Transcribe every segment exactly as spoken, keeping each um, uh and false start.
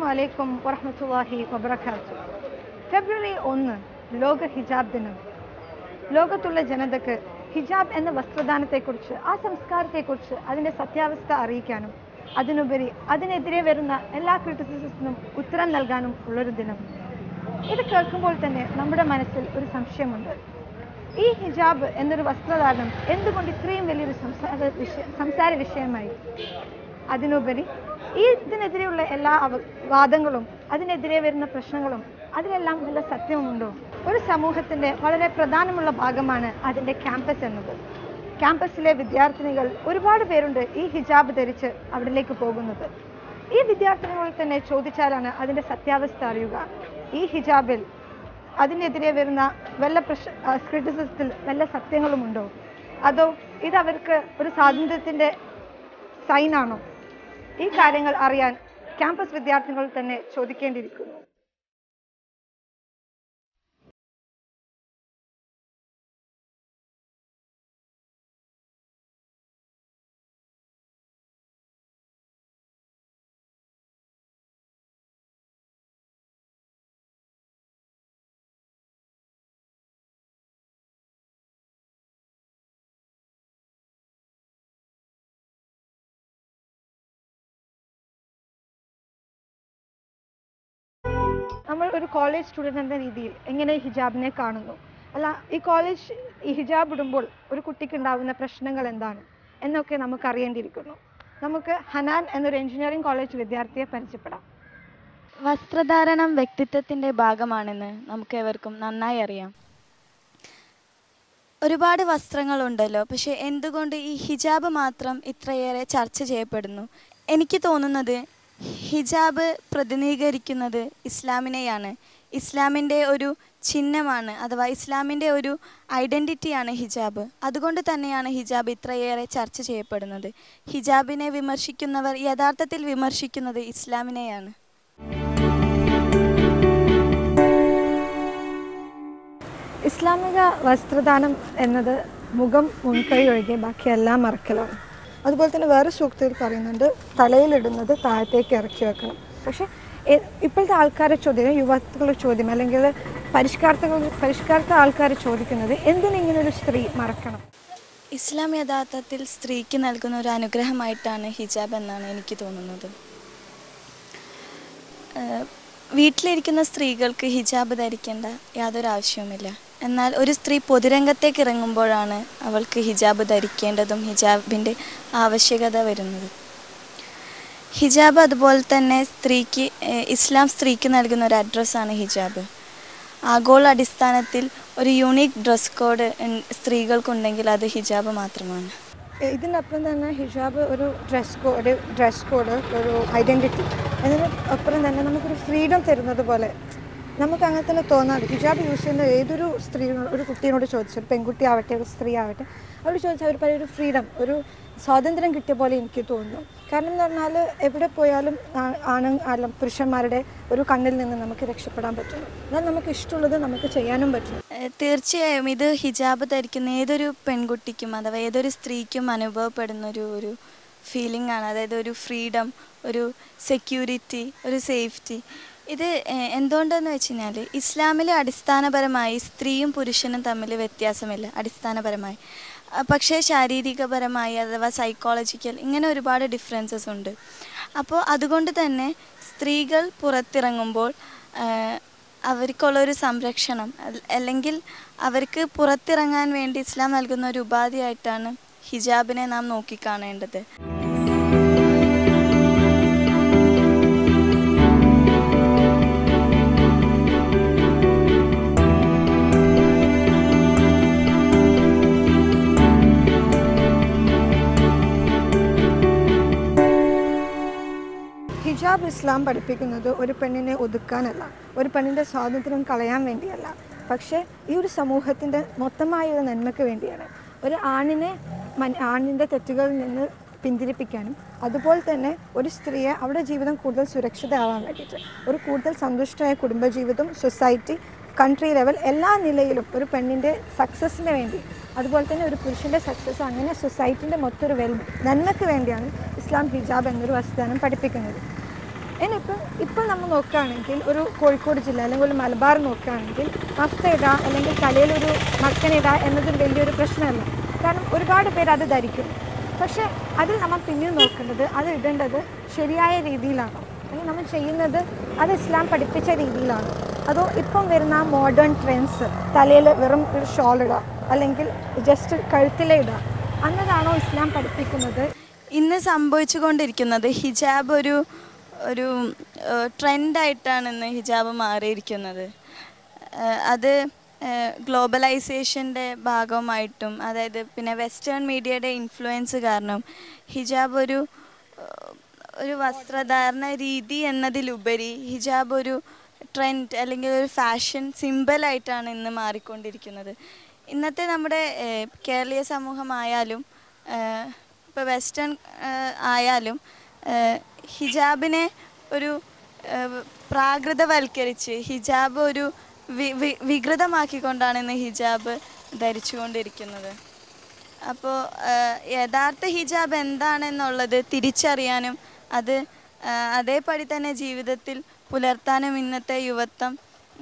അലൈക്കും വറഹ്മത്തുള്ളാഹി വബറകാതുഹു. ഫെബ്രുവരി ഒന്ന് ലോക ഹിജാബ് ദിനം. ലോകത്തുള്ള ജനതയ്ക്ക് ഹിജാബ് എന്ന വസ്ത്രദാനത്തെക്കുറിച്ച്, ആ സംസ്കാരത്തെക്കുറിച്ച്, അതിൻ്റെ സത്യാവസ്ഥ അറിയിക്കാനും അതിനുപരി അതിനെതിരെ വരുന്ന എല്ലാ ക്രിറ്റിസിസത്തിനും ഉത്തരം നൽകാനും ഉള്ളൊരു ദിനം. ഇത് കേൾക്കുമ്പോൾ തന്നെ നമ്മുടെ മനസ്സിൽ ഒരു സംശയമുണ്ട്. ഈ ഹിജാബ് എന്നൊരു വസ്ത്രധാരണം എന്തുകൊണ്ട് ഇത്രയും വലിയൊരു സംസാര വിഷയ സംസാര വിഷയമായി? അതിനുപരി ഈ ഇതിനെതിരെയുള്ള എല്ലാ വാദങ്ങളും അതിനെതിരെ വരുന്ന പ്രശ്നങ്ങളും അതിലെല്ലാം വല്ല സത്യവുമുണ്ടോ? ഒരു സമൂഹത്തിൻ്റെ വളരെ പ്രധാനമുള്ള ഭാഗമാണ് അതിൻ്റെ ക്യാമ്പസ് എന്നത്. ക്യാമ്പസിലെ വിദ്യാർത്ഥിനികൾ ഒരുപാട് പേരുണ്ട് ഈ ഹിജാബ് ധരിച്ച് അവിടേക്ക് പോകുന്നത്. ഈ വിദ്യാർത്ഥിനികളിൽ തന്നെ ചോദിച്ചാലാണ് അതിൻ്റെ സത്യാവസ്ഥ അറിയുക. ഈ ഹിജാബിൽ അതിനെതിരെ വരുന്ന വല്ല പ്രശ് ക്രിറ്റിസിസത്തിൽ വല്ല സത്യങ്ങളുമുണ്ടോ? അതോ ഇതവർക്ക് ഒരു സ്വാതന്ത്ര്യത്തിൻ്റെ സൈനാണോ? ഈ കാര്യങ്ങൾ അറിയാൻ ക്യാമ്പസ് വിദ്യാർത്ഥികൾ തന്നെ ചോദിക്കേണ്ടിയിരിക്കുന്നു. നമ്മൾ ഒരു കോളേജ് സ്റ്റുഡൻറ് എന്ന രീതിയിൽ എങ്ങനെ ഹിജാബിനെ കാണുന്നു? അല്ല, ഈ കോളേജ് ഈ ഹിജാബ് ഇടുമ്പോൾ ഒരു കുട്ടിക്ക് ഉണ്ടാകുന്ന പ്രശ്നങ്ങൾ എന്താണ് എന്നൊക്കെ നമുക്ക് അറിയേണ്ടിയിരിക്കുന്നു. നമുക്ക് ഹനാൻ എന്നൊരു എഞ്ചിനീയറിംഗ് കോളേജ് വിദ്യാർത്ഥിയെ പരിചയപ്പെടാം. വസ്ത്രധാരണം വ്യക്തിത്വത്തിൻ്റെ ഭാഗമാണെന്ന് നമുക്ക് ഏവർക്കും നന്നായി അറിയാം. ഒരുപാട് വസ്ത്രങ്ങളുണ്ടല്ലോ, പക്ഷേ എന്തുകൊണ്ട് ഈ ഹിജാബ് മാത്രം ഇത്രയേറെ ചർച്ച ചെയ്യപ്പെടുന്നു? എനിക്ക് തോന്നുന്നത് ഹിജാബ് പ്രതിനിധീകരിക്കുന്നത് ഇസ്ലാമിനെയാണ്. ഇസ്ലാമിൻ്റെ ഒരു ചിഹ്നമാണ്, അഥവാ ഇസ്ലാമിൻ്റെ ഒരു ഐഡൻറ്റിറ്റിയാണ് ഹിജാബ്. അതുകൊണ്ട് തന്നെയാണ് ഹിജാബ് ഇത്രയേറെ ചർച്ച ചെയ്യപ്പെടുന്നത്. ഹിജാബിനെ വിമർശിക്കുന്നവർ യഥാർത്ഥത്തിൽ വിമർശിക്കുന്നത് ഇസ്ലാമിനെയാണ്. ഇസ്ലാമിക വസ്ത്രദാനം എന്നത് മുഖം മുൻകൈ ഒഴികെ ബാക്കിയെല്ലാം മറക്കലാണ്. അതുപോലെ തന്നെ വേറെ സൂക്തത്തിൽ പറയുന്നുണ്ട്, തലയിലിടുന്നത് താഴത്തേക്ക് ഇറക്കി വെക്കണം. പക്ഷേ ഇപ്പോഴത്തെ ആൾക്കാരെ ചോദ്യം, യുവാക്കളുടെ ചോദ്യം, അല്ലെങ്കിൽ പരിഷ്കാരത്തുകൾ പരിഷ്കാരത്തെ ആൾക്കാർ ചോദിക്കുന്നത് എന്തിനിങ്ങനൊരു സ്ത്രീ മറക്കണം? ഇസ്ലാം യഥാർത്ഥത്തിൽ സ്ത്രീക്ക് നൽകുന്ന ഒരു അനുഗ്രഹമായിട്ടാണ് ഹിജാബ് എന്നാണ് എനിക്ക് തോന്നുന്നത്. വീട്ടിലിരിക്കുന്ന സ്ത്രീകൾക്ക് ഹിജാബ് ധരിക്കേണ്ട യാതൊരു ആവശ്യവുമില്ല. എന്നാൽ ഒരു സ്ത്രീ പൊതുരംഗത്തേക്ക് ഇറങ്ങുമ്പോഴാണ് അവൾക്ക് ഹിജാബ് ധരിക്കേണ്ടതും ഹിജാബിൻ്റെ ആവശ്യകത വരുന്നത്. ഹിജാബ് അതുപോലെ തന്നെ സ്ത്രീക്ക് ഇസ്ലാം സ്ത്രീക്ക് നൽകുന്ന ഒരു അഡ്രസ്സാണ് ഹിജാബ്. ആഗോള അടിസ്ഥാനത്തിൽ ഒരു യൂണീക്ക് ഡ്രസ് കോഡ് സ്ത്രീകൾക്കുണ്ടെങ്കിൽ അത് ഹിജാബ് മാത്രമാണ്. ഇതിനപ്പുറം തന്നെ ഹിജാബ് ഒരു ഡ്രസ് കോഡ് ഡ്രസ് കോഡ് ഒരു ഐഡൻറ്റിറ്റി, അതിന് അപ്പുറം തന്നെ നമുക്കൊരു ഫ്രീഡം തരുന്നത് പോലെ നമുക്ക് അങ്ങനെ തന്നെ തോന്നാറ്. ഹിജാബ് യൂസ് ചെയ്യുന്ന ഏതൊരു സ്ത്രീ ഒരു കുട്ടീനോട് ചോദിച്ചു, ഒരു പെൺകുട്ടി ആവട്ടെ ഒരു സ്ത്രീ ആവട്ടെ, അവർ ചോദിച്ചാൽ അവർ പറയും ഒരു ഫ്രീഡം, ഒരു സ്വാതന്ത്ര്യം കിട്ടിയ പോലെ എനിക്ക് തോന്നുന്നു. കാരണം എന്ന് പറഞ്ഞാൽ എവിടെ പോയാലും ആണ് അല്ല പുരുഷന്മാരുടെ ഒരു കണ്ണിൽ നിന്ന് നമുക്ക് രക്ഷപ്പെടാൻ പറ്റും. എന്നാൽ നമുക്ക് ഇഷ്ടമുള്ളത് നമുക്ക് ചെയ്യാനും പറ്റും. തീർച്ചയായും ഇത് ഹിജാബ് ധരിക്കുന്ന ഏതൊരു പെൺകുട്ടിക്കും അഥവാ ഏതൊരു സ്ത്രീക്കും അനുഭവപ്പെടുന്ന ഒരു ഒരു ഫീലിംഗ് ആണ്. അതായത് ഒരു ഫ്രീഡം, ഒരു സെക്യൂരിറ്റി, ഒരു സേഫ്റ്റി. ഇത് എന്തുകൊണ്ടെന്ന് വെച്ച് കഴിഞ്ഞാൽ ഇസ്ലാമിൽ അടിസ്ഥാനപരമായി സ്ത്രീയും പുരുഷനും തമ്മിൽ വ്യത്യാസമില്ല അടിസ്ഥാനപരമായി. പക്ഷേ ശാരീരികപരമായി അഥവാ സൈക്കോളജിക്കൽ ഇങ്ങനെ ഒരുപാട് ഡിഫറൻസസ് ഉണ്ട്. അപ്പോൾ അതുകൊണ്ട് തന്നെ സ്ത്രീകൾ പുറത്തിറങ്ങുമ്പോൾ അവർക്കുള്ളൊരു സംരക്ഷണം അല്ലെങ്കിൽ അവർക്ക് പുറത്തിറങ്ങാൻ വേണ്ടി ഇസ്ലാം നൽകുന്ന ഒരു ഉപാധിയായിട്ടാണ് ഹിജാബിനെ നാം നോക്കിക്കാണേണ്ടത്. ഹിജാബ് ഇസ്ലാം പഠിപ്പിക്കുന്നത് ഒരു പെണ്ണിനെ ഒതുക്കാനല്ല, ഒരു പെണ്ണിൻ്റെ സ്വാതന്ത്ര്യം കളയാൻ വേണ്ടിയല്ല, പക്ഷേ ഈ ഒരു സമൂഹത്തിൻ്റെ മൊത്തമായ ഒരു നന്മയ്ക്ക് വേണ്ടിയാണ്. ഒരു ആണിനെ ആണിൻ്റെ തെറ്റുകളിൽ നിന്ന് പിന്തിരിപ്പിക്കാനും അതുപോലെ തന്നെ ഒരു സ്ത്രീയെ അവരുടെ ജീവിതം കൂടുതൽ സുരക്ഷിതമാവാൻ വേണ്ടിയിട്ട്, ഒരു കൂടുതൽ സന്തുഷ്ടമായ കുടുംബജീവിതം, സൊസൈറ്റി, കൺട്രി ലെവൽ എല്ലാ നിലയിലും ഒരു പെണ്ണിൻ്റെ സക്സസ്സിന് വേണ്ടി, അതുപോലെ തന്നെ ഒരു പുരുഷൻ്റെ സക്സസ്, അങ്ങനെ സൊസൈറ്റിൻ്റെ മൊത്തം ഒരു വെൽ നന്മയ്ക്ക് വേണ്ടിയാണ് ഇസ്ലാം ഹിജാബ് എന്നൊരു വസ്ത്രദാനം പഠിപ്പിക്കുന്നത്. ഇനിയിപ്പോൾ ഇപ്പോൾ നമ്മൾ നോക്കുകയാണെങ്കിൽ ഒരു കോഴിക്കോട് ജില്ല അല്ലെങ്കിൽ ഒരു മലബാർ നോക്കുകയാണെങ്കിൽ മഫ്ത ഇടുക അല്ലെങ്കിൽ തലയിലൊരു മക്കനിടുക എന്നതൊരു വലിയൊരു പ്രശ്നമല്ല. കാരണം ഒരുപാട് പേര് അത് ധരിക്കും. പക്ഷേ അതിൽ നമ്മൾ പിന്നീട് നോക്കേണ്ടത് അത് ഇടേണ്ടത് ശരിയായ രീതിയിലാണ്, അല്ലെങ്കിൽ നമ്മൾ ചെയ്യുന്നത് അത് ഇസ്ലാം പഠിപ്പിച്ച രീതിയിലാണ്. അതോ ഇപ്പം വരുന്ന മോഡേൺ ട്രെൻഡ്സ് തലയിൽ വെറും ഒരു ഷോൾ ഇടുക അല്ലെങ്കിൽ ജസ്റ്റ് കഴുത്തിലെ ഇടുക എന്നതാണോ ഇസ്ലാം പഠിപ്പിക്കുന്നത്? ഇന്ന് സംഭവിച്ചു കൊണ്ടിരിക്കുന്നത് ഹിജാബ് ഒരു ഒരു ട്രെൻഡായിട്ടാണ് ഇന്ന് ഹിജാബ് മാറിയിരിക്കുന്നത്. അത് ഗ്ലോബലൈസേഷൻ്റെ ഭാഗമായിട്ടും അതായത് പിന്നെ വെസ്റ്റേൺ മീഡിയയുടെ ഇൻഫ്ലുവൻസ് കാരണം ഹിജാബ് ഒരു ഒരു വസ്ത്രധാരണ രീതി എന്നതിലുപരി ഹിജാബ് ഒരു ട്രെൻഡ് അല്ലെങ്കിൽ ഒരു ഫാഷൻ സിംബലായിട്ടാണ് ഇന്ന് മാറിക്കൊണ്ടിരിക്കുന്നത്. ഇന്നത്തെ നമ്മുടെ കേരളീയ സമൂഹമായാലും ഇപ്പോൾ വെസ്റ്റേൺ ആയാലും ഹിജാബിനെ ഒരു പ്രാകൃതവൽക്കരിച്ച് ഹിജാബ് ഒരു വി വി വികൃതമാക്കിക്കൊണ്ടാണ് ഇന്ന് ഹിജാബ് ധരിച്ചുകൊണ്ടിരിക്കുന്നത്. അപ്പോൾ യഥാർത്ഥ ഹിജാബ് എന്താണെന്നുള്ളത് തിരിച്ചറിയാനും അത് അതേപടി തന്നെ ജീവിതത്തിൽ പുലർത്താനും ഇന്നത്തെ യുവത്വം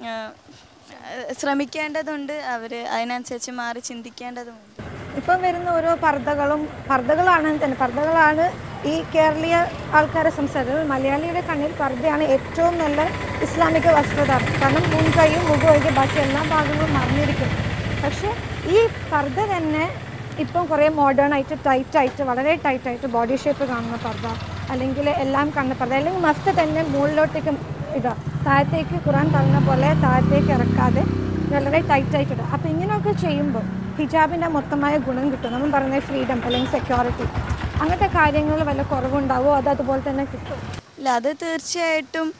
ശ്രമിക്കേണ്ടതുണ്ട്. അവർ അതിനനുസരിച്ച് മാറി ചിന്തിക്കേണ്ടതുമുണ്ട്. ഇപ്പം വരുന്ന ഓരോ പർദ്ദകളും പർദ്ദകളാണ് തന്നെ പർദ്ദകളാണ് ഈ കേരളീയ ആൾക്കാരെ സംസാരിക്കുന്നത്. മലയാളിയുടെ കണ്ണിൽ പർദ്ദയാണ് ഏറ്റവും നല്ല ഇസ്ലാമിക വസ്ത്രധാരണം. കാരണം മുൻകൈയും മുഖമൊഴികെ ബാക്കി എല്ലാ ഭാഗങ്ങളും മറിഞ്ഞിരിക്കും. പക്ഷേ ഈ പർദ്ദ തന്നെ ഇപ്പം കുറേ മോഡേൺ ആയിട്ട് ടൈറ്റായിട്ട് വളരെ ടൈറ്റായിട്ട് ബോഡി ഷേപ്പ് കാണുന്ന പർദ്ദ, അല്ലെങ്കിൽ എല്ലാം കാണുന്ന പർദ്ദ, അല്ലെങ്കിൽ മഫ്ത തന്നെ മുകളിലോട്ടേക്ക് ഇടുക, താഴത്തേക്ക് ഖുറാൻ പറയുന്ന പോലെ താഴത്തേക്ക് ഇറക്കാതെ വളരെ ടൈറ്റായിട്ട് ഇടുക. അപ്പോൾ ഇങ്ങനെയൊക്കെ ചെയ്യുമ്പോൾ ഹിജാബിൻ്റെ മൊത്തമായ ഗുണം കിട്ടും. നമ്മൾ പറയുന്നത് ഫ്രീഡം അല്ലെങ്കിൽ സെക്യൂരിറ്റി, അങ്ങനത്തെ കാര്യങ്ങൾ വല്ല കുറവുണ്ടാവുമോ? അത് അതുപോലെ തന്നെ കിട്ടും? ഇല്ല, അത് തീർച്ചയായിട്ടും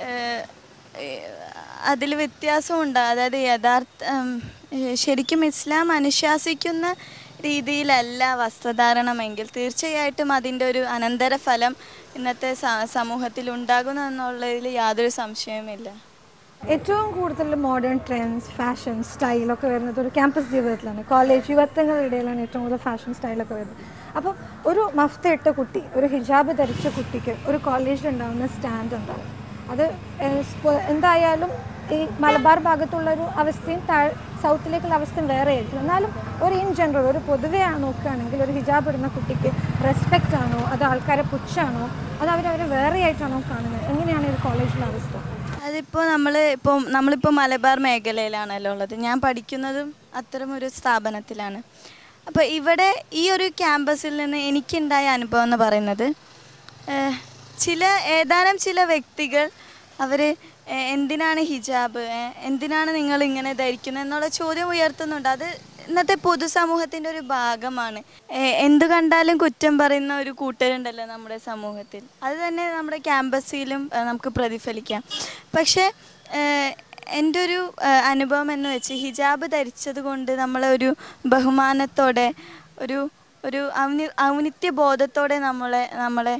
അതിൽ വ്യത്യാസമുണ്ട്. അതായത് യഥാർത്ഥ ശരിക്കും ഇസ്ലാം അനുശാസിക്കുന്ന രീതിയിലല്ല വസ്ത്രധാരണമെങ്കിൽ തീർച്ചയായിട്ടും അതിൻ്റെ ഒരു അനന്തരഫലം ഇന്നത്തെ സമൂഹത്തിൽ ഉണ്ടാകുന്നു എന്നുള്ളതിൽ യാതൊരു സംശയവുമില്ല. ഏറ്റവും കൂടുതൽ മോഡേൺ ട്രെൻഡ്സ്, ഫാഷൻ സ്റ്റൈലൊക്കെ വരുന്നത് ഒരു ക്യാമ്പസ് ജീവിതത്തിലാണ്. കോളേജ് യുവത്വങ്ങളുടെ ഇടയിലാണ് ഏറ്റവും കൂടുതൽ ഫാഷൻ സ്റ്റൈലൊക്കെ വരുന്നത്. അപ്പോൾ ഒരു മഫ്ത ഇട്ട കുട്ടി, ഒരു ഹിജാബ് ധരിച്ച കുട്ടിക്ക് ഒരു കോളേജിൽ ഉണ്ടാകുന്ന സ്റ്റാൻഡ് ഉണ്ടാവും. അത് എന്തായാലും ഈ മലബാർ ഭാഗത്തുള്ളൊരു അവസ്ഥയും താഴെ സൗത്തിലേക്കുള്ള അവസ്ഥയും വേറെ ആയിരിക്കും. എന്നാലും ഒരു ഇൻ ജനറൽ ഒരു പൊതുവെ നോക്കുകയാണെങ്കിൽ ഒരു ഹിജാബ് ഇടുന്ന കുട്ടിക്ക് റെസ്പെക്റ്റ് ആണോ, അത് ആൾക്കാരെ പുച്ഛാണോ, അത് അവരവരെ വേറെ ആയിട്ടാണോ കാണുന്നത്? എങ്ങനെയാണ് ഒരു കോളേജിലെ അവസ്ഥ? അതിപ്പോൾ നമ്മൾ ഇപ്പോൾ നമ്മളിപ്പോൾ മലബാർ മേഖലയിലാണല്ലോ ഉള്ളത്. ഞാൻ പഠിക്കുന്നതും അത്തരമൊരു സ്ഥാപനത്തിലാണ്. അപ്പോൾ ഇവിടെ ഈ ഒരു ക്യാമ്പസിൽ നിന്ന് എനിക്കുണ്ടായ അനുഭവം എന്ന് പറയുന്നത്, ചില ഏതാനും ചില വ്യക്തികൾ അവർ എന്തിനാണ് ഹിജാബ്, എന്തിനാണ് നിങ്ങൾ ഇങ്ങനെ ധരിക്കുന്നത് എന്നുള്ള ചോദ്യം ഉയർത്തുന്നുണ്ട്. അത് ഇന്നത്തെ പൊതുസമൂഹത്തിൻ്റെ ഒരു ഭാഗമാണ്. എന്തു കണ്ടാലും കുറ്റം പറയുന്ന ഒരു കൂട്ടരുണ്ടല്ലോ നമ്മുടെ സമൂഹത്തിൽ. അത് തന്നെ നമ്മുടെ ക്യാമ്പസിലും നമുക്ക് പ്രതിഫലിക്കാം. പക്ഷേ എൻ്റെ ഒരു അനുഭവം എന്ന് വെച്ച് ഹിജാബ് ധരിച്ചത് കൊണ്ട് നമ്മളൊരു ബഹുമാനത്തോടെ ഒരു ഒരു ഔന്നി ഔന്നിത്യബോധത്തോടെ നമ്മളെ നമ്മളെ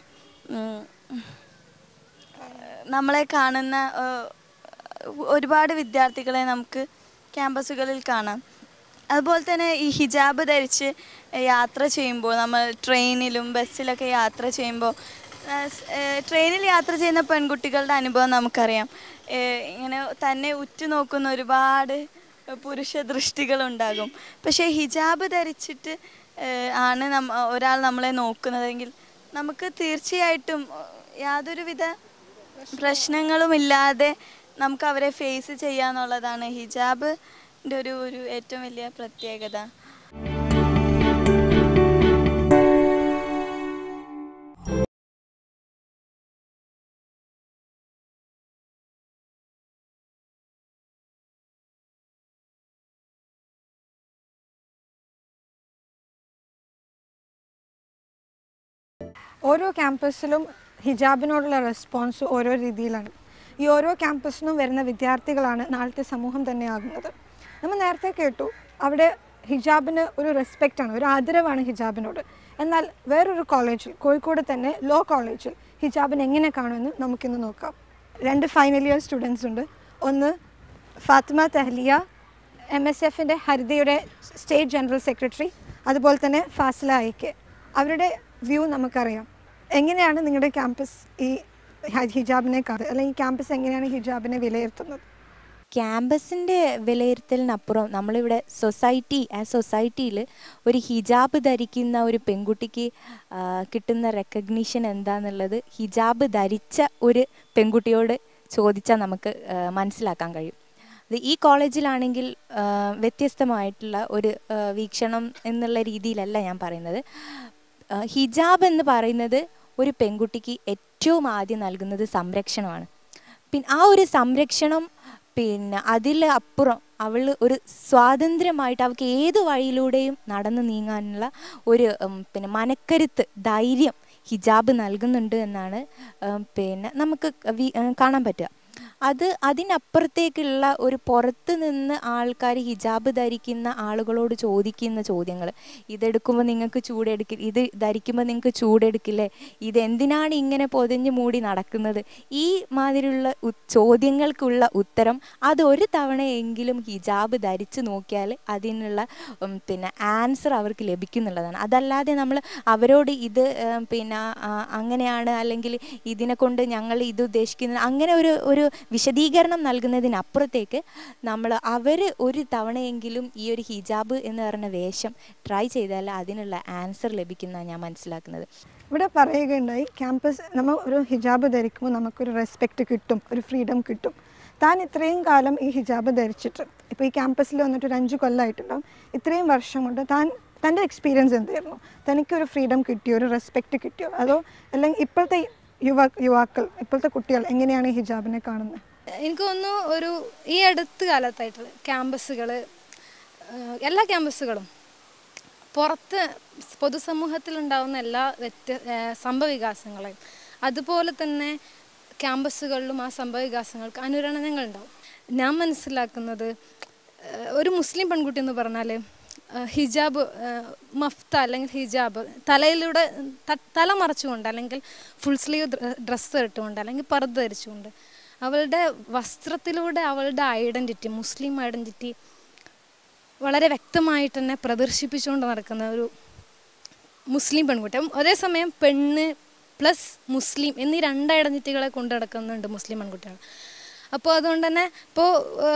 നമ്മളെ കാണുന്ന ഒരുപാട് വിദ്യാർത്ഥികളെ നമുക്ക് ക്യാമ്പസുകളിൽ കാണാം. അതുപോലെ തന്നെ ഈ ഹിജാബ് ധരിച്ച് യാത്ര ചെയ്യുമ്പോൾ, നമ്മൾ ട്രെയിനിലും ബസ്സിലൊക്കെ യാത്ര ചെയ്യുമ്പോൾ, ട്രെയിനിൽ യാത്ര ചെയ്യുന്ന പെൺകുട്ടികളുടെ അനുഭവം നമുക്കറിയാം. ഇങ്ങനെ തന്നെ ഉറ്റുനോക്കുന്ന ഒരുപാട് പുരുഷ ദൃഷ്ടികളുണ്ടാകും. പക്ഷേ ഹിജാബ് ധരിച്ചിട്ട് ആണ് നമ്മ ഒരാൾ നമ്മളെ നോക്കുന്നതെങ്കിൽ നമുക്ക് തീർച്ചയായിട്ടും യാതൊരുവിധ പ്രശ്നങ്ങളുമില്ലാതെ നമുക്ക് അവരെ ഫേസ് ചെയ്യാന്നുള്ളതാണ് ഹിജാബിൻ്റെ ഒരു ഒരു ഏറ്റവും വലിയ പ്രത്യേകത. ഓരോ ക്യാമ്പസിലും ഹിജാബിനോടുള്ള റെസ്പോൺസ് ഓരോ രീതിയിലാണ്. ഈ ഓരോ ക്യാമ്പസിനും വരുന്ന വിദ്യാർത്ഥികളാണ് നാളത്തെ സമൂഹം തന്നെ ആകുന്നത്. നമ്മൾ നേരത്തെ കേട്ടു അവിടെ ഹിജാബിന് ഒരു റെസ്പെക്റ്റാണ്, ഒരു ആദരവാണ് ഹിജാബിനോട്. എന്നാൽ വേറൊരു കോളേജിൽ, കോഴിക്കോട് തന്നെ ലോ കോളേജിൽ ഹിജാബിന് എങ്ങനെ കാണുമെന്ന് നമുക്കിന്ന് നോക്കാം. രണ്ട് ഫൈനൽ ഇയർ സ്റ്റുഡൻസ് ഉണ്ട്. ഒന്ന് ഫാത്തിമ തെഹ്ലിയ, എം എസ് എഫിൻ്റെ ഹരിതയുടെ സ്റ്റേറ്റ് ജനറൽ സെക്രട്ടറി, അതുപോലെ തന്നെ ഫാസില ഐ കെ. അവരുടെ വ്യൂ നമുക്കറിയാം. എങ്ങനെയാണ് നിങ്ങളുടെ ക്യാമ്പസ് ഈ ഹിജാബിനെ കാണുന്നത്, അല്ലെങ്കിൽ ക്യാമ്പസ് എങ്ങനെയാണ് ഹിജാബിനെ വിലയിരുത്തുന്നത്? ക്യാമ്പസിൻ്റെ വിലയിരുത്തലിനപ്പുറം നമ്മളിവിടെ സൊസൈറ്റി ആസ് സൊസൈറ്റിയിൽ ഒരു ഹിജാബ് ധരിക്കുന്ന ഒരു പെൺകുട്ടിക്ക് കിട്ടുന്ന റെക്കഗ്നീഷൻ എന്താണെന്നുള്ളത് ഹിജാബ് ധരിച്ച ഒരു പെൺകുട്ടിയോട് ചോദിച്ചാൽ നമുക്ക് മനസ്സിലാക്കാൻ കഴിയും. അത് ഈ കോളേജിലാണെങ്കിൽ വ്യത്യസ്തമായിട്ടുള്ള ഒരു വീക്ഷണം എന്നുള്ള രീതിയിലല്ല ഞാൻ പറയുന്നത്. ഹിജാബ് എന്ന് പറയുന്നത് ഒരു പെൺകുട്ടിക്ക് ഏറ്റവും ആദ്യം നൽകുന്നത് സംരക്ഷണമാണ്. പിന്നെ ആ ഒരു സംരക്ഷണം പിന്നെ അതിൽ അപ്പുറം അവൾ ഒരു സ്വാതന്ത്ര്യമായിട്ട് അവൾക്ക് ഏത് വഴിയിലൂടെയും നടന്നു നീങ്ങാനുള്ള ഒരു പിന്നെ മനക്കരുത്ത്, ധൈര്യം ഹിജാബ് നൽകുന്നുണ്ട് എന്നാണ് പിന്നെ നമുക്ക് കാണാൻ പറ്റുക. അത് അതിനപ്പുറത്തേക്കുള്ള ഒരു പുറത്ത് നിന്ന് ആൾക്കാർ ഹിജാബ് ധരിക്കുന്ന ആളുകളോട് ചോദിക്കുന്ന ചോദ്യങ്ങൾ, ഇതെടുക്കുമ്പോൾ നിങ്ങൾക്ക് ചൂടെടുക്കില്ല, ഇത് ധരിക്കുമ്പോൾ നിങ്ങൾക്ക് ചൂടെടുക്കില്ലേ, ഇതെന്തിനാണ് ഇങ്ങനെ പൊതിഞ്ഞ് മൂടി നടക്കുന്നത്, ഈ മാതിരിയുള്ള ചോദ്യങ്ങൾക്കുള്ള ഉത്തരം അത് ഒരു തവണയെങ്കിലും ഹിജാബ് ധരിച്ച് നോക്കിയാൽ അതിനുള്ള പിന്നെ ആൻസർ അവർക്ക് ലഭിക്കുന്നുള്ളതാണ്. അതല്ലാതെ നമ്മൾ അവരോട് ഇത് പിന്നെ അങ്ങനെയാണ് അല്ലെങ്കിൽ ഇതിനെ കൊണ്ട് ഞങ്ങൾ ഇത് ഉദ്ദേശിക്കുന്നത് അങ്ങനെ ഒരു ഒരു വിശദീകരണം നൽകുന്നതിനപ്പുറത്തേക്ക് നമ്മൾ അവർ ഒരു തവണയെങ്കിലും ഈ ഒരു ഹിജാബ് എന്ന് പറയുന്ന വേഷം ട്രൈ ചെയ്താൽ അതിനുള്ള ആൻസർ ലഭിക്കുന്നതാണ് ഞാൻ മനസ്സിലാക്കുന്നത്. ഇവിടെ പറയുകയുണ്ടായി, ക്യാമ്പസ് നമ്മൾ ഒരു ഹിജാബ് ധരിക്കുമ്പോൾ നമുക്കൊരു റെസ്പെക്റ്റ് കിട്ടും, ഒരു ഫ്രീഡം കിട്ടും. താൻ ഇത്രയും കാലം ഈ ഹിജാബ് ധരിച്ചിട്ട് ഇപ്പോൾ ഈ ക്യാമ്പസിൽ വന്നിട്ട് ഒരു അഞ്ച് കൊല്ലമായിട്ടുണ്ടാവും, ഇത്രയും വർഷം കൊണ്ട് താൻ തൻ്റെ എക്സ്പീരിയൻസ് എന്തായിരുന്നു? തനിക്കൊരു ഫ്രീഡം കിട്ടിയോ, ഒരു റെസ്പെക്റ്റ് കിട്ടിയോ? അതോ അല്ലെങ്കിൽ ഇപ്പോഴത്തെ യുവ യുവാക്കൾ ഇപ്പോഴത്തെ കുട്ടികൾ എങ്ങനെയാണ് ഈ ഹിജാബിനെ കാണുന്നത്? എനിക്ക് തോന്നുന്നു ഒരു ഈ അടുത്ത കാലത്തായിട്ടുള്ള ക്യാമ്പസുകൾ, എല്ലാ ക്യാമ്പസുകളും പുറത്ത് പൊതുസമൂഹത്തിലുണ്ടാകുന്ന എല്ലാ വ്യത്യ സംഭവവികാസങ്ങളെയും അതുപോലെ തന്നെ ക്യാമ്പസുകളിലും ആ സംഭവവികാസങ്ങൾക്ക് അനുരണനങ്ങളുണ്ടാവും. ഞാൻ മനസ്സിലാക്കുന്നത് ഒരു മുസ്ലിം പെൺകുട്ടി എന്ന് പറഞ്ഞാൽ ഹിജാബ്, മഫ്ത അല്ലെങ്കിൽ ഹിജാബ് തലയിലൂടെ തല മറച്ചുകൊണ്ട് അല്ലെങ്കിൽ ഫുൾ സ്ലീവ് ഡ്രസ്സ് ഇട്ടുകൊണ്ട് അല്ലെങ്കിൽ പർദ്ദ ധരിച്ചുകൊണ്ട് അവളുടെ വസ്ത്രത്തിലൂടെ അവളുടെ ഐഡൻറ്റിറ്റി, മുസ്ലിം ഐഡൻറ്റിറ്റി വളരെ വ്യക്തമായിട്ട് തന്നെ പ്രദർശിപ്പിച്ചുകൊണ്ട് നടക്കുന്ന ഒരു മുസ്ലിം പെൺകുട്ടി. അതേസമയം പെണ്ണ് പ്ലസ് മുസ്ലിം എന്നീ രണ്ട് ഐഡൻറ്റിറ്റികളെ കൊണ്ട് നടക്കുന്നുണ്ട് മുസ്ലിം പെൺകുട്ടികൾ. അപ്പോൾ അതുകൊണ്ട് തന്നെ ഇപ്പോൾ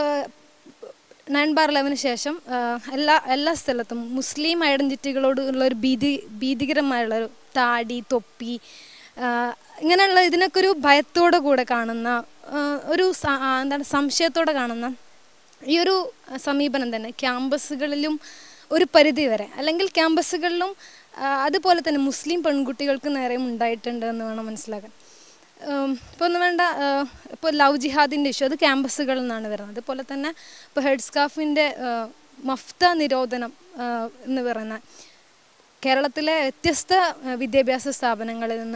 നയൻ ബാർ ഇലവന് ശേഷം എല്ലാ എല്ലാ സ്ഥലത്തും മുസ്ലിം ഐഡൻറ്റിറ്റികളോട് ഉള്ളൊരു ഭീതി ഭീതികരമായുള്ളൊരു താടി, തൊപ്പി, ഇങ്ങനെയുള്ള ഇതിനൊക്കെ ഒരു ഭയത്തോടെ കൂടെ കാണുന്ന ഒരു എന്താണ് സംശയത്തോടെ കാണുന്ന ഈ ഒരു സമീപനം തന്നെ ക്യാമ്പസുകളിലും ഒരു പരിധി വരെ അല്ലെങ്കിൽ ക്യാമ്പസുകളിലും അതുപോലെ തന്നെ മുസ്ലിം പെൺകുട്ടികൾക്ക് നേരെയും ഉണ്ടായിട്ടുണ്ട് എന്ന് വേണം മനസ്സിലാക്കാൻ. ഇപ്പോൾ ഒന്നും വേണ്ട, ഇപ്പോൾ ലവ് ജിഹാദിൻ്റെ ഇഷ്യൂ അത് ക്യാമ്പസുകളിൽ നിന്നാണ് വരുന്നത്. അതുപോലെ തന്നെ ഇപ്പോൾ ഹെഡ് സ്കാർഫിൻ്റെ മഫ്ത നിരോധനം എന്ന് പറയുന്ന കേരളത്തിലെ വ്യത്യസ്ത വിദ്യാഭ്യാസ സ്ഥാപനങ്ങളിൽ നിന്ന്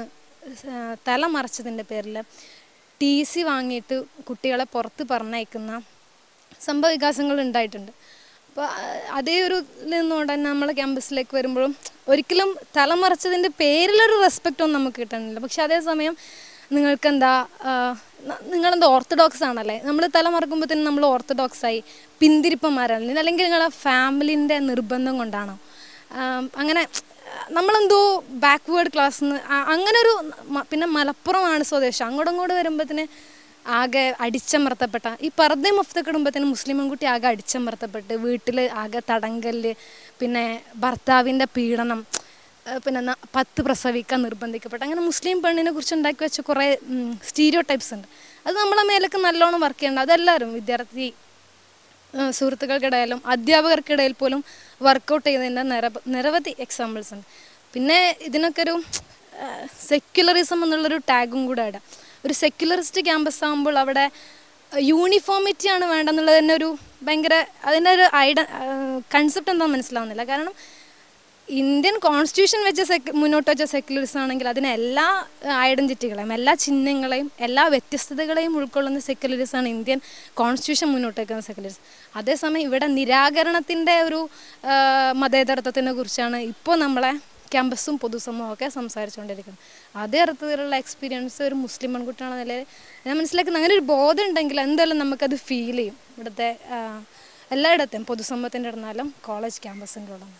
തല മറച്ചതിൻ്റെ പേരിൽ ടി സി വാങ്ങിയിട്ട് കുട്ടികളെ പുറത്ത് പറഞ്ഞയക്കുന്ന സംഭവ വികാസങ്ങൾ ഉണ്ടായിട്ടുണ്ട്. അപ്പോൾ അതേ ഒരു നിന്നുകൊണ്ട് തന്നെ നമ്മൾ ക്യാമ്പസിലേക്ക് വരുമ്പോഴും ഒരിക്കലും തലമറച്ചതിൻ്റെ പേരിലൊരു റെസ്പെക്റ്റ് ഒന്നും നമുക്ക് കിട്ടണില്ല. പക്ഷെ അതേസമയം നിങ്ങൾക്കെന്താ, നിങ്ങളെന്താ ഓർത്തഡോക്സ് ആണല്ലേ, നമ്മൾ തലമറക്കുമ്പോൾ തന്നെ നമ്മൾ ഓർത്തഡോക്സായി പിന്തിരിപ്പന്മാരാണ്, അല്ലെങ്കിൽ നിങ്ങളെ ഫാമിലിൻ്റെ നിർബന്ധം കൊണ്ടാണോ, അങ്ങനെ നമ്മളെന്തോ ബാക്ക്വേർഡ് ക്ലാസ് നിന്ന് അങ്ങനെ ഒരു. പിന്നെ മലപ്പുറമാണ് സ്വദേശം, അങ്ങോട്ടും ഇങ്ങോട്ട് വരുമ്പോഴത്തേന് ആകെ അടിച്ചമർത്തപ്പെട്ട ഈ പർദ്ദ മഫ്തൊക്കെ ഇടുമ്പോഴത്തേന് മുസ്ലിം പെൺകുട്ടി ആകെ അടിച്ചമർത്തപ്പെട്ട് വീട്ടിൽ ആകെ തടങ്കല്, പിന്നെ ഭർത്താവിൻ്റെ പീഡനം, പിന്നെ പത്ത് പ്രസവിക്കാൻ നിർബന്ധിക്കപ്പെട്ട, അങ്ങനെ മുസ്ലിം പെണ്ണിനെ കുറിച്ച് ഉണ്ടാക്കി വെച്ച കുറേ സ്റ്റീരിയോ ടൈപ്സ് ഉണ്ട്. അത് നമ്മളെ മേലേക്ക് നല്ലോണം വർക്ക് ചെയ്യേണ്ട. അതെല്ലാവരും വിദ്യാർത്ഥി സുഹൃത്തുക്കൾക്കിടയിലും അധ്യാപകർക്കിടയിൽ പോലും വർക്കൗട്ട് ചെയ്തതിൻ്റെ നിര നിരവധി എക്സാമ്പിൾസ് ഉണ്ട്. പിന്നെ ഇതിനൊക്കെ ഒരു സെക്യുലറിസം എന്നുള്ളൊരു ടാഗും കൂടെ ഇടാം. ഒരു സെക്യുലറിസ്റ്റ് ക്യാമ്പസ് ആകുമ്പോൾ അവിടെ യൂണിഫോമിറ്റിയാണ് വേണ്ടെന്നുള്ളത് തന്നെ ഒരു ഭയങ്കര അതിൻ്റെ ഒരു ഐഡ കൺസെപ്റ്റ് എന്താണെന്ന് മനസ്സിലാവുന്നില്ല. കാരണം ഇന്ത്യൻ കോൺസ്റ്റിറ്റ്യൂഷൻ വെച്ച സെക് മുന്നോട്ട് വെച്ച സെക്യുലറിസം ആണെങ്കിൽ അതിനെ എല്ലാ ഐഡൻറ്റിറ്റികളെയും എല്ലാ ചിഹ്നങ്ങളെയും എല്ലാ വ്യത്യസ്തതകളെയും ഉൾക്കൊള്ളുന്ന സെക്യുലറിസമാണ് ഇന്ത്യൻ കോൺസ്റ്റിറ്റ്യൂഷൻ മുന്നോട്ട് വയ്ക്കുന്ന സെക്യുലറിസം. അതേസമയം ഇവിടെ നിരാകരണത്തിൻ്റെ ഒരു മതേതരത്വത്തിനെ കുറിച്ചാണ് ഇപ്പോൾ നമ്മളെ ക്യാമ്പസും പൊതുസമൂഹമൊക്കെ സംസാരിച്ചുകൊണ്ടിരിക്കുന്നത്. അതേ അർത്ഥത്തിലുള്ള എക്സ്പീരിയൻസ് ഒരു മുസ്ലിം പെൺകുട്ടിയാണെന്ന നിലയിൽ ഞാൻ മനസ്സിലാക്കുന്നത് അങ്ങനെ ഒരു ബോധം ഉണ്ടെങ്കിൽ എന്തായാലും നമുക്കത് ഫീൽ ചെയ്യും. ഇവിടുത്തെ എല്ലായിടത്തും പൊതുസമൂഹത്തിൻ്റെ ഇടന്നാലും കോളേജ് ക്യാമ്പസിൻ്റെ ഉള്ളത്.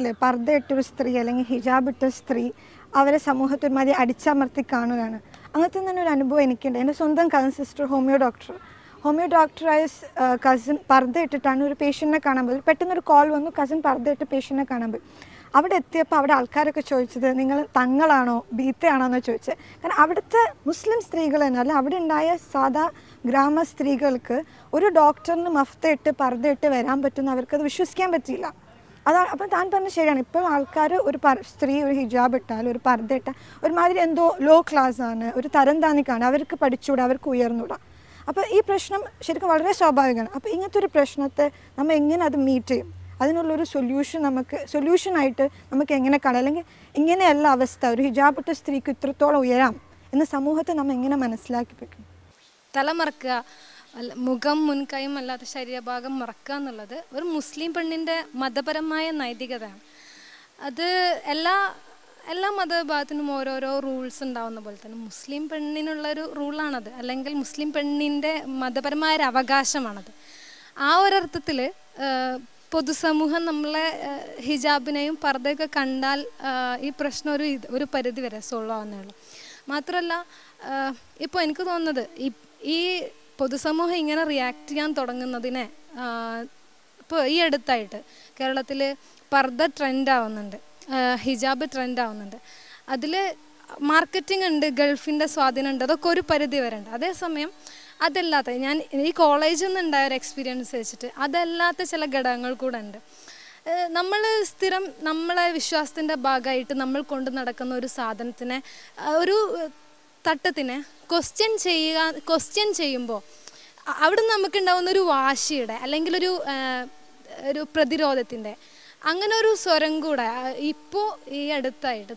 മുന്നിൽ പർദ്ദയിട്ടൊരു സ്ത്രീ അല്ലെങ്കിൽ ഹിജാബ് ഇട്ട സ്ത്രീ അവരെ സമൂഹത്തിൽ ഒരുമാതിരി അടിച്ചമർത്തി കാണുകയാണ്. അങ്ങനത്തെ തന്നെ ഒരു അനുഭവം എനിക്കുണ്ട്. എൻ്റെ സ്വന്തം cousin sister homeo doctor homeo ഡോക്ടറായ കസിൻ പർദ്ദ ഇട്ടിട്ടാണ് ഒരു പേഷ്യൻറ്റിനെ കാണാൻ പോയത്. പെട്ടെന്നൊരു കോൾ വന്നു, കസിൻ പർദ്ദ ഇട്ട് പേഷ്യൻറ്റിനെ കാണാൻ പോയി. അവിടെ എത്തിയപ്പോൾ അവിടെ ആൾക്കാരൊക്കെ ചോദിച്ചത് നിങ്ങൾ തങ്ങളാണോ ബീത്തയാണോ എന്ന് ചോദിച്ചത്. കാരണം അവിടുത്തെ മുസ്ലിം സ്ത്രീകൾ തന്നെ അല്ല, അവിടെ ഉണ്ടായ സാധാ ഗ്രാമ സ്ത്രീകൾക്ക് ഒരു ഡോക്ടറിന് മഫ്ത ഇട്ട് പർദ്ദ ഇട്ട് വരാൻ പറ്റുന്ന അവർക്കത് വിശ്വസിക്കാൻ പറ്റിയില്ല. അതാണ്. അപ്പം താൻ പറഞ്ഞത് ശരിയാണ്. ഇപ്പോൾ ആൾക്കാർ ഒരു പർ സ്ത്രീ ഒരു ഹിജാബ് ഇട്ടാൽ ഒരു പർദ്ദ ഇട്ടാൽ ഒരുമാതിരി എന്തോ ലോ ക്ലാസ് ആണ്, ഒരു തരം താന്നിക്കാണ്, അവർക്ക് പഠിച്ചുകൂടാ, അവർക്ക് ഉയർന്നുകൂടാ. അപ്പോൾ ഈ പ്രശ്നം ശരിക്കും വളരെ സ്വാഭാവികമാണ്. അപ്പോൾ ഇങ്ങനത്തെ ഒരു പ്രശ്നത്തെ നമ്മൾ എങ്ങനെ അത് മീറ്റ് ചെയ്യും, അതിനുള്ളൊരു സൊല്യൂഷൻ നമുക്ക് സൊല്യൂഷനായിട്ട് നമുക്ക് എങ്ങനെ കാണാം, അല്ലെങ്കിൽ ഇങ്ങനെയല്ല അവസ്ഥ, ഒരു ഹിജാബ് ഇട്ട സ്ത്രീക്ക് ഇത്രത്തോളം ഉയരാം എന്ന സമൂഹത്തെ നമ്മൾ എങ്ങനെ മനസ്സിലാക്കിപ്പിക്കും? തലമറക്കുക, അല്ല മുഖം മുൻകൈയും അല്ലാത്ത ശരീരഭാഗം മറക്കുക എന്നുള്ളത് ഒരു മുസ്ലിം പെണ്ണിൻ്റെ മതപരമായ നൈതികതയാണ്. അത് എല്ലാ എല്ലാ മതവിഭാഗത്തിനും ഓരോരോ റൂൾസ് ഉണ്ടാവുന്ന പോലെ തന്നെ മുസ്ലിം പെണ്ണിനുള്ളൊരു റൂളാണത്, അല്ലെങ്കിൽ മുസ്ലിം പെണ്ണിൻ്റെ മതപരമായ ഒരു അവകാശമാണത്. ആ ഒരർത്ഥത്തിൽ പൊതുസമൂഹം നമ്മളെ ഹിജാബിനെയും പർദ്ദയൊക്കെ കണ്ടാൽ ഈ പ്രശ്നം ഒരു ഒരു പരിധി വരെ സോൾവ് ആവുന്നേ ഉള്ളൂ. മാത്രമല്ല ഇപ്പോൾ എനിക്ക് തോന്നുന്നത് ഈ ഈ പൊതുസമൂഹം ഇങ്ങനെ റിയാക്ട് ചെയ്യാൻ തുടങ്ങുന്നതിനെ ഇപ്പോൾ ഈ അടുത്തായിട്ട് കേരളത്തിൽ പർദ്ദ ട്രെൻഡ് ആവുന്നുണ്ട്, ഹിജാബ് ട്രെൻഡ് ആവുന്നുണ്ട്. അതിൽ മാർക്കറ്റിംഗ് ഉണ്ട്, ഗൾഫിൻ്റെ സ്വാധീനം ഉണ്ട്, അതൊക്കെ ഒരു പരിധി വരെ ഉണ്ട്. അതേസമയം അതല്ലാത്ത ഞാൻ ഈ കോളേജിൽ നിന്നുണ്ടായ ഒരു എക്സ്പീരിയൻസ് വെച്ചിട്ട് അതല്ലാത്ത ചില ഘടകങ്ങൾ കൂടെ ഉണ്ട്. നമ്മൾ സ്ഥിരം നമ്മളെ വിശ്വാസത്തിൻ്റെ ഭാഗമായിട്ട് നമ്മൾ കൊണ്ട് നടക്കുന്ന ഒരു സാധനത്തിനെ, ഒരു തട്ടത്തിനെ ക്വസ്റ്റ്യൻ ചെയ്യുക ക്വസ്റ്റ്യൻ ചെയ്യുമ്പോൾ അവിടെ നമുക്കുണ്ടാവുന്ന ഒരു വാശിയുടെ അല്ലെങ്കിൽ ഒരു ഒരു പ്രതിരോധത്തിൻ്റെ അങ്ങനെ ഒരു സ്വരം കൂടെ ഇപ്പോൾ ഈ അടുത്തായിട്ട്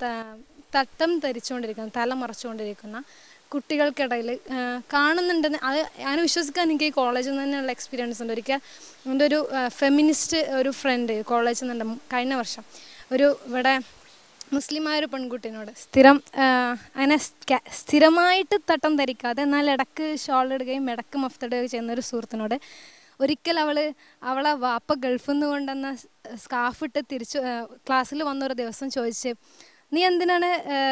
തട്ടം ധരിച്ചുകൊണ്ടിരിക്കുന്ന തല മറച്ചുകൊണ്ടിരിക്കുന്ന കുട്ടികൾക്കിടയിൽ കാണുന്നുണ്ടെന്ന് അത് ഞാൻ വിശ്വസിക്കാൻ എനിക്ക് ഈ കോളേജിൽ നിന്ന് തന്നെയുള്ള എക്സ്പീരിയൻസ് ഉണ്ട്. ഒരിക്കൽ എൻ്റെ ഒരു ഫെമിനിസ്റ്റ് ഒരു ഫ്രണ്ട് കോളേജിൽ നിന്നുണ്ട് കഴിഞ്ഞ വർഷം, ഒരു ഇവിടെ മുസ്ലിമായ ഒരു പെൺകുട്ടീനോട് സ്ഥിരം അങ്ങനെ സ്ഥിരമായിട്ട് തട്ടം ധരിക്കാതെ എന്നാൽ ഇടക്ക് ഷോൾ ഇടുകയും ഇടക്ക് മഫ്തിടുകയും ചെയ്യുന്ന ഒരു സുഹൃത്തിനോട് ഒരിക്കൽ അവൾ അവളെ വാപ്പ ഗൾഫിൽ നിന്ന് കൊണ്ടുവന്ന സ്കാർഫിട്ട് തിരിച്ചു ക്ലാസ്സിൽ വന്നൊരു ദിവസം ചോദിച്ച് നീ എന്തിനാണ്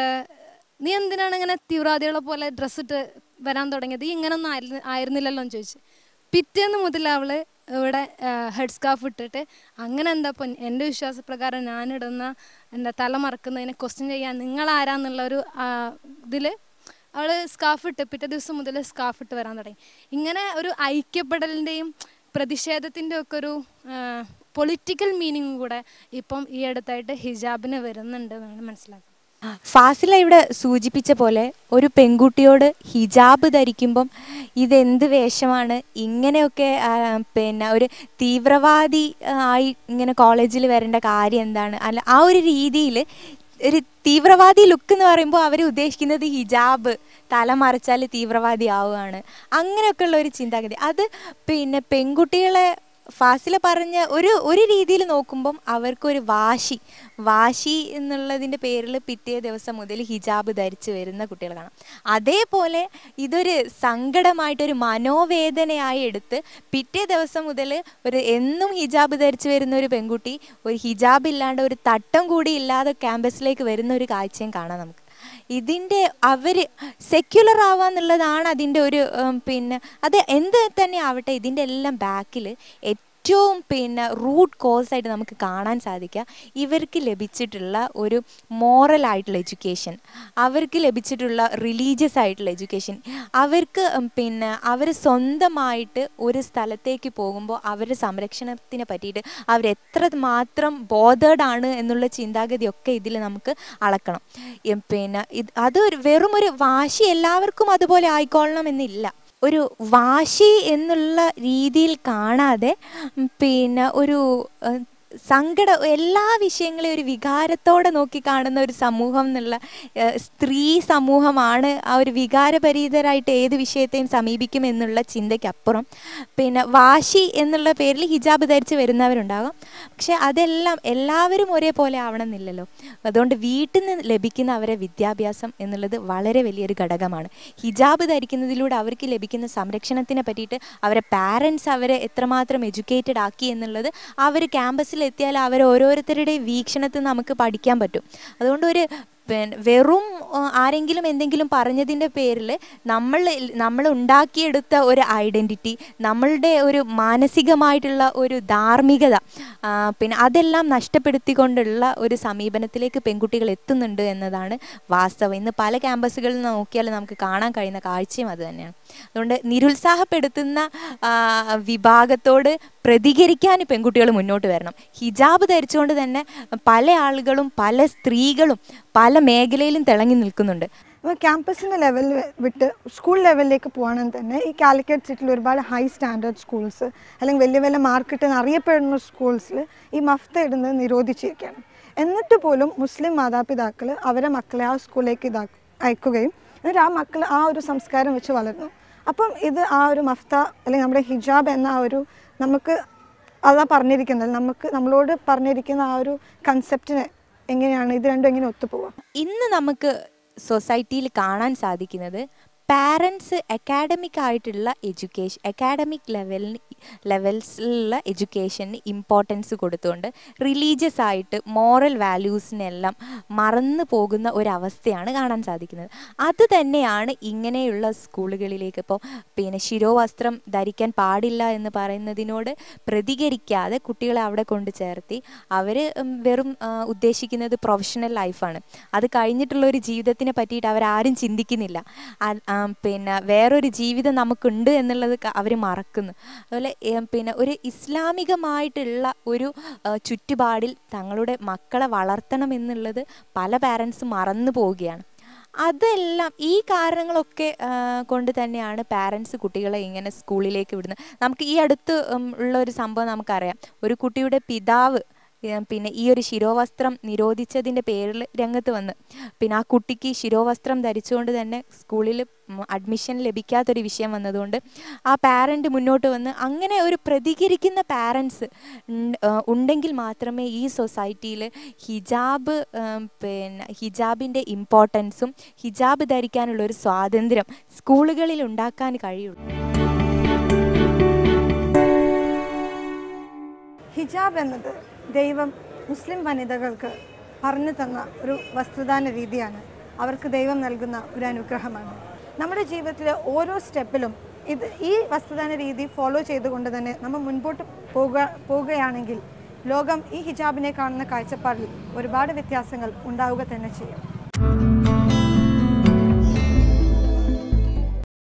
നീ എന്തിനാണ് ഇങ്ങനെ തീവ്രവാദികളെ പോലെ ഡ്രസ്സിട്ട് വരാൻ തുടങ്ങിയത്, ഈ ഇങ്ങനൊന്നും ആയിരുന്നു ആയിരുന്നില്ലല്ലോ എന്ന് ചോദിച്ചു. പിറ്റേന്ന് മുതൽ അവൾ ഇവിടെ ഹെഡ് സ്കാർഫ് ഇട്ടിട്ട് അങ്ങനെ എന്താ ഇപ്പം എൻ്റെ വിശ്വാസപ്രകാരം ഞാനിടുന്ന എന്താ തല മറക്കുന്നതിനെ ക്വസ്റ്റ്യൻ ചെയ്യാൻ നിങ്ങളാരാന്നുള്ളൊരു ഇതിൽ അവൾ സ്കാർഫ് ഇട്ട് പിറ്റേ ദിവസം മുതൽ സ്കാർഫ് ഇട്ട് വരാൻ തുടങ്ങി. ഇങ്ങനെ ഒരു ഐക്യപ്പെടലിൻ്റെയും പ്രതിഷേധത്തിൻ്റെ ഒക്കെ ഒരു പൊളിറ്റിക്കൽ മീനിങ് കൂടെ ഇപ്പം ഈ അടുത്തായിട്ട് ഹിജാബിന് വരുന്നുണ്ട് എന്നാണ് മനസ്സിലാക്കുന്നത്. ഫാസില ഇവിടെ സൂചിപ്പിച്ച പോലെ ഒരു പെൺകുട്ടിയോട് ഹിജാബ് ധരിക്കുമ്പം ഇതെന്ത് വേഷമാണ്, ഇങ്ങനെയൊക്കെ പിന്നെ ഒരു തീവ്രവാദി ആയി ഇങ്ങനെ കോളേജിൽ വരേണ്ട കാര്യം എന്താണ്, അല്ല ആ ഒരു രീതിയിൽ ഒരു തീവ്രവാദി ലുക്ക് എന്ന് പറയുമ്പോൾ അവർ ഉദ്ദേശിക്കുന്നത് ഹിജാബ് തല മറച്ചാൽ തീവ്രവാദി ആവുകയാണ്, അങ്ങനെയൊക്കെയുള്ള ഒരു ചിന്താഗതി. അത് പിന്നെ പെൺകുട്ടികളെ ഫാസില പറഞ്ഞ ഒരു ഒരു രീതിയിൽ നോക്കുമ്പം അവർക്കൊരു വാശി വാശി എന്നുള്ളതിൻ്റെ പേരിൽ പിറ്റേ ദിവസം മുതൽ ഹിജാബ് ധരിച്ച് വരുന്ന കുട്ടികൾ കാണാം. അതേപോലെ ഇതൊരു സങ്കടമായിട്ടൊരു മനോവേദനയായി എടുത്ത് പിറ്റേ ദിവസം മുതൽ ഒരു എന്നും ഹിജാബ് ധരിച്ച് വരുന്ന ഒരു പെൺകുട്ടി ഒരു ഹിജാബ് ഇല്ലാണ്ട് ഒരു തട്ടം കൂടി ഇല്ലാതെ ക്യാമ്പസിലേക്ക് വരുന്ന ഒരു കാഴ്ചയും കാണാം നമുക്ക്. ഇതിൻ്റെ അവർ സെക്യുലർ ആവാന്നുള്ളതാണ് അതിൻ്റെ ഒരു പിന്നെ അത് എന്ത് തന്നെ ആവട്ടെ ഇതിൻ്റെ എല്ലാം ബാക്കിൽ ഏറ്റവും പിന്നെ റൂട്ട് കോസായിട്ട് നമുക്ക് കാണാൻ സാധിക്കുക ഇവർക്ക് ലഭിച്ചിട്ടുള്ള ഒരു മോറൽ ആയിട്ടുള്ള എഡ്യൂക്കേഷൻ, അവർക്ക് ലഭിച്ചിട്ടുള്ള റിലീജിയസ് ആയിട്ടുള്ള എഡ്യൂക്കേഷൻ, അവർക്ക് പിന്നെ അവർ സ്വന്തമായിട്ട് ഒരു സ്ഥലത്തേക്ക് പോകുമ്പോൾ അവരുടെ സംരക്ഷണത്തിനെ പറ്റിയിട്ട് അവരെത്ര മാത്രം ബോധേഡ് ആണ് എന്നുള്ള ചിന്താഗതിയൊക്കെ ഇതിൽ നമുക്ക് അളക്കണം. പിന്നെ ഇത് അത് വെറും ഒരു വാശി എല്ലാവർക്കും അതുപോലെ ആയിക്കൊള്ളണം എന്നില്ല. ഒരു വാശി എന്നുള്ള രീതിയിൽ കാണാതെ പിന്നെ ഒരു സങ്കട എല്ലാ വിഷയങ്ങളെയും ഒരു വികാരത്തോടെ നോക്കി കാണുന്ന ഒരു സമൂഹം എന്നുള്ള സ്ത്രീ സമൂഹമാണ്. ആ ഒരു വികാരപരീതരായിട്ട് ഏത് വിഷയത്തെയും സമീപിക്കും എന്നുള്ള ചിന്തയ്ക്കപ്പുറം പിന്നെ വാശി എന്നുള്ള പേരിൽ ഹിജാബ് ധരിച്ച് വരുന്നവരുണ്ടാകാം. പക്ഷെ അതെല്ലാം എല്ലാവരും ഒരേപോലെ ആവണമെന്നില്ലല്ലോ. അതുകൊണ്ട് വീട്ടിൽ നിന്ന് ലഭിക്കുന്ന അവരെ വിദ്യാഭ്യാസം എന്നുള്ളത് വളരെ വലിയൊരു ഘടകമാണ്. ഹിജാബ് ധരിക്കുന്നതിലൂടെ അവർക്ക് ലഭിക്കുന്ന സംരക്ഷണത്തിനെ പറ്റിയിട്ട് അവരെ പാരൻസ് അവരെ എത്രമാത്രം എഡ്യൂക്കേറ്റഡ് ആക്കി എന്നുള്ളത് അവർ ക്യാമ്പസിൽ ക്യാമ്പസിലെത്തിയാൽ അവർ ഓരോരുത്തരുടെയും വീക്ഷണത്തിൽ നമുക്ക് പഠിക്കാൻ പറ്റും. അതുകൊണ്ട് ഒരു പിന്നെ വെറും ആരെങ്കിലും എന്തെങ്കിലും പറഞ്ഞതിൻ്റെ പേരിൽ നമ്മൾ നമ്മൾ ഉണ്ടാക്കിയെടുത്ത ഒരു ഐഡൻറ്റിറ്റി, നമ്മളുടെ ഒരു മാനസികമായിട്ടുള്ള ഒരു ധാർമ്മികത, പിന്നെ അതെല്ലാം നഷ്ടപ്പെടുത്തിക്കൊണ്ടുള്ള ഒരു സമീപനത്തിലേക്ക് പെൺകുട്ടികൾ എത്തുന്നുണ്ട് എന്നതാണ് വാസ്തവം. ഇന്ന് പല ക്യാമ്പസുകളിൽ നോക്കിയാൽ നമുക്ക് കാണാൻ കഴിയുന്ന കാഴ്ചയും അത് തന്നെയാണ്. അതുകൊണ്ട് നിരുത്സാഹപ്പെടുത്തുന്ന വിഭാഗത്തോട് പ്രതികരിക്കാൻ പെൺകുട്ടികൾ മുന്നോട്ട് വരണം. ഹിജാബ് ധരിച്ചുകൊണ്ട് തന്നെ പല ആളുകളും പല സ്ത്രീകളും പല മേഖലയിലും തിളങ്ങി നിൽക്കുന്നുണ്ട്. അപ്പോൾ ക്യാമ്പസിൻ്റെ ലെവൽ വിട്ട് സ്കൂൾ ലെവലിലേക്ക് പോകണമെന്ന് തന്നെ ഈ കാലിക്കറ്റ് സിറ്റിയിൽ ഒരുപാട് ഹൈ സ്റ്റാൻഡേർഡ് സ്കൂൾസ് അല്ലെങ്കിൽ വലിയ വലിയ മാർക്കറ്റ് അറിയപ്പെടുന്ന സ്കൂൾസിൽ ഈ മഫ്ത ഇടുന്നത് നിരോധിച്ചിരിക്കുകയാണ്. എന്നിട്ട് പോലും മുസ്ലിം മാതാപിതാക്കൾ അവരെ മക്കളെ ആ സ്കൂളിലേക്ക് ഇതാ അയക്കുകയും എന്നിട്ട് ആ മക്കൾ ആ ഒരു സംസ്കാരം വെച്ച് വളർന്നു. അപ്പം ഇത് ആ ഒരു മഫ്ത അല്ലെങ്കിൽ നമ്മുടെ ഹിജാബ് എന്ന ആ ഒരു നമുക്ക് അതാ പറഞ്ഞിരിക്കുന്നത്, നമുക്ക് നമ്മളോട് പറഞ്ഞിരിക്കുന്ന ആ ഒരു കൺസെപ്റ്റിനെ എങ്ങനെയാണ് ഇത് രണ്ടും എങ്ങനെ ഒത്തുപോവുക? ഇന്ന് നമുക്ക് സൊസൈറ്റിയിൽ കാണാൻ സാധിക്കുന്നത് പാരൻസ് അക്കാഡമിക് ആയിട്ടുള്ള എഡ്യൂക്കേഷൻ, അക്കാഡമിക് ലെവലിന് ലെവൽസിലുള്ള എഡ്യൂക്കേഷന് ഇമ്പോർട്ടൻസ് കൊടുത്തുകൊണ്ട് റിലീജിയസ് ആയിട്ട് മോറൽ വാല്യൂസിനെല്ലാം മറന്നു പോകുന്ന ഒരവസ്ഥയാണ് കാണാൻ സാധിക്കുന്നത്. അത് തന്നെയാണ് ഇങ്ങനെയുള്ള സ്കൂളുകളിലേക്ക് ഇപ്പോൾ പിന്നെ ശിരോവസ്ത്രം ധരിക്കാൻ പാടില്ല എന്ന് പറയുന്നതിനോട് പ്രതികരിക്കാതെ കുട്ടികളെ അവിടെ കൊണ്ട് ചേർത്തി അവർ വെറും ഉദ്ദേശിക്കുന്നത് പ്രൊഫഷണൽ ലൈഫാണ്. അത് കഴിഞ്ഞിട്ടുള്ള ഒരു ജീവിതത്തിനെ പറ്റിയിട്ട് അവരാരും ചിന്തിക്കുന്നില്ല. പിന്നെ വേറൊരു ജീവിതം നമുക്കുണ്ട് എന്നുള്ളത് അവർ മറക്കുന്നു. അതുപോലെ പിന്നെ ഒരു ഇസ്ലാമികമായിട്ടുള്ള ഒരു ചുറ്റുപാടിൽ തങ്ങളുടെ മക്കളെ വളർത്തണം എന്നുള്ളത് പല പാരൻസും മറന്നു പോവുകയാണ്. അതെല്ലാം ഈ കാരണങ്ങളൊക്കെ കൊണ്ട് തന്നെയാണ് പാരൻസ് കുട്ടികളെ ഇങ്ങനെ സ്കൂളിലേക്ക് വിടുന്നത്. നമുക്ക് ഈ അടുത്ത് ഉള്ള ഒരു സംഭവം നമുക്കറിയാം. ഒരു കുട്ടിയുടെ പിതാവ് പിന്നെ ഈ ഒരു ശിരോവസ്ത്രം നിരോധിച്ചതിൻ്റെ പേരിൽ രംഗത്ത് വന്ന് പിന്നെ ആ കുട്ടിക്ക് ശിരോവസ്ത്രം ധരിച്ചുകൊണ്ട് തന്നെ സ്കൂളിൽ അഡ്മിഷൻ ലഭിക്കാത്തൊരു വിഷയം വന്നതുകൊണ്ട് ആ പാരൻ്റ് മുന്നോട്ട് വന്ന് അങ്ങനെ ഒരു പ്രതികരിക്കുന്ന പാരൻസ് ഉണ്ടെങ്കിൽ മാത്രമേ ഈ സൊസൈറ്റിയിൽ ഹിജാബ് പിന്നെ ഹിജാബിൻ്റെ ഇമ്പോർട്ടൻസും ഹിജാബ് ധരിക്കാനുള്ള ഒരു സ്വാതന്ത്ര്യം സ്കൂളുകളിൽ ഉണ്ടാക്കാൻ കഴിയുള്ളൂ. ഹിജാബ് എന്നത് ദൈവം മുസ്ലിം വനിതകൾക്ക് പറഞ്ഞു തന്ന ഒരു വസ്ത്രദാന രീതിയാണ്. അവർക്ക് ദൈവം നൽകുന്ന ഒരു അനുഗ്രഹമാണ്. നമ്മുടെ ജീവിതത്തിലെ ഓരോ സ്റ്റെപ്പിലും ഇത് ഈ വസ്ത്രദാന രീതി ഫോളോ ചെയ്തുകൊണ്ട് തന്നെ നമ്മൾ മുൻപോട്ട് പോകുക പോവുകയാണെങ്കിൽ ലോകം ഈ ഹിജാബിനെ കാണുന്ന കാഴ്ചപ്പാടിൽ ഒരുപാട് വ്യത്യാസങ്ങൾ ഉണ്ടാവുക തന്നെ ചെയ്യും.